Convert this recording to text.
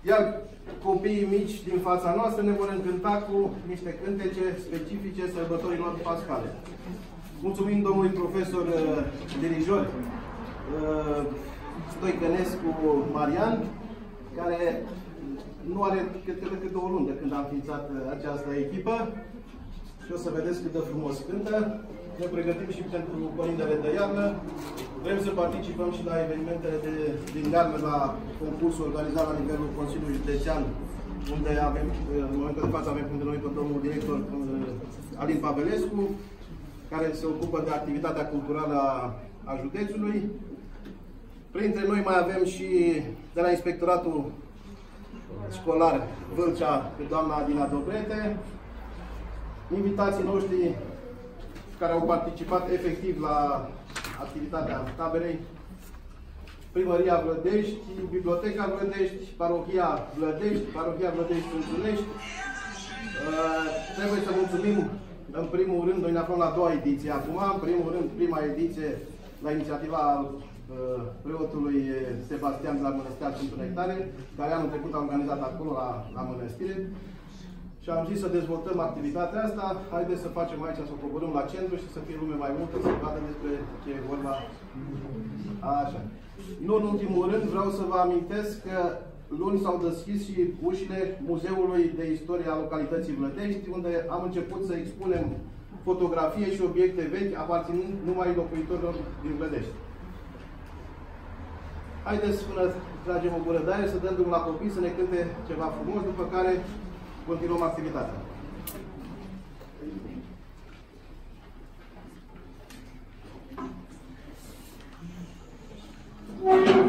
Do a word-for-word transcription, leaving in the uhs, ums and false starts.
Iar copiii mici din fața noastră ne vor încânta cu niște cântece specifice sărbătorilor pascale. Mulțumim domnului profesor uh, dirijor uh, Stoicănescu Marian, care nu are cât decât două luni de când a înființat uh, această echipă. Și o să vedeți cât de frumos cântă. Ne pregătim și pentru colindele de iarnă. Vrem să participăm și la evenimentele de, din iarnă, la concursul organizat la nivelul Consiliului Județean, unde avem, în momentul de față avem printre noi pe domnul director Alin Pavelescu, care se ocupă de activitatea culturală a, a județului. Printre noi mai avem și de la Inspectoratul Școlar Vâlcea pe doamna Adina Dobrete, invitații noștri care au participat efectiv la activitatea taberei, Primăria Vlădești, Biblioteca Vlădești, Parohia Vlădești, Parohia Vlădești Târgunești. Uh, trebuie să mulțumim, în primul rând, noi ne aflăm la a doua ediție acum, în primul rând, prima ediție la inițiativa uh, preotului Sebastian de la Mănăstirea Sfântul Nectare, care anul trecut a organizat acolo la, la Mănăstire. Și am zis să dezvoltăm activitatea asta. Haideți să facem aici, să coborâm la centru și să fie lume mai multă, să vadă despre ce e vorba. Așa. Nu în ultimul rând, vreau să vă amintesc că luni s-au deschis și ușile Muzeului de Istorie a localității Vlădești, unde am început să expunem fotografie și obiecte vechi aparținând numai locuitorilor din Vlădești. Haideți, până tragem o gură de aer, să dăm drumul la copii, să ne cânte ceva frumos, după care continuăm activitatea. Thank you.